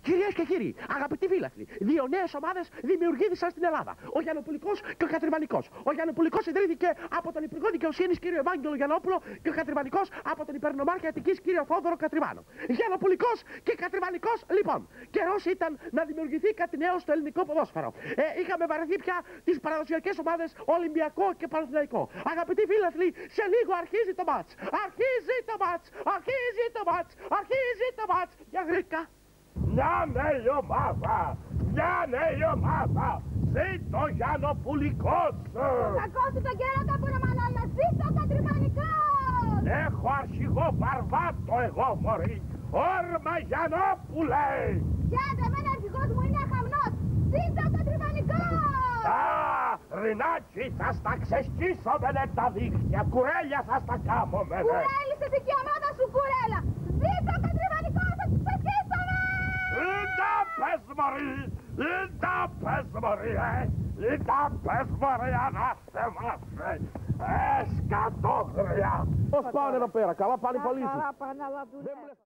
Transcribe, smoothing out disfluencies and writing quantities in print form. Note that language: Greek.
Κυρίες και κύριοι, αγαπητοί φίλαθλοι, δύο νέες ομάδες δημιουργήθησαν στην Ελλάδα. Ο Γιαννοπουλικός και ο Κατριμανικός. Ο Γιαννοπουλικός ιδρύθηκε από τον Υπουργό Δικαιοσύνης κύριο Ευάγγελο Γιαννόπουλο και ο Κατριμανικός από τον Υπερνομάρχη Αττικής κύριο Θόδωρο Κατριμάνο. Γιαννοπουλικός και Κατριμανικός, λοιπόν. Καιρός ήταν να δημιουργηθεί κάτι νέο στο ελληνικό ποδόσφαιρο. Είχαμε βαρεθεί πια τις παραδοσιακές ομάδες Ολυμπιακό και Παναθηναϊκό. Αγαπητοί φίλαθλοι, σε λίγο αρχίζει το μάτς. Αρχίζει το μάτς. Αρχίζει το μάτς. Αρχίζει το μάτς. Για γρήκα. Μια νέα ομάδα! Μια νέα ομάδα! Ζήτω Γιαννοπουλικός! Σακώσου τον κέρατα που να μανάλα, ζήτω ο Κατριμανικός! Έχω αρχηγό Βαρβάτο εγώ, μωρή! Όρμα Γιαννόπουλε! Γιάντε, εμένα αρχηγός μου είναι αχαμνός! Ζήτω ο Κατριμανικός! Α, Ρινάκι, θα στα ξεσκίσω με τα δίχτυα, κουρέλια θα στα κάμω με. Κουρέλισες εκεί η ομάδα σου, κουρέλα! Ζήτω ο Κατριμανικός, θα τους ξεσκίσαμε! Ήντα πες μωρή! Ήντα πες μωρή, Ήντα πες μωρή, ανάθεμάσαι! Σκατόγρια! Πώς πάνε εδώ πέρα, καλά πάνε οι πολίτες. Καλά πάνε, αλλά δουλεύουν.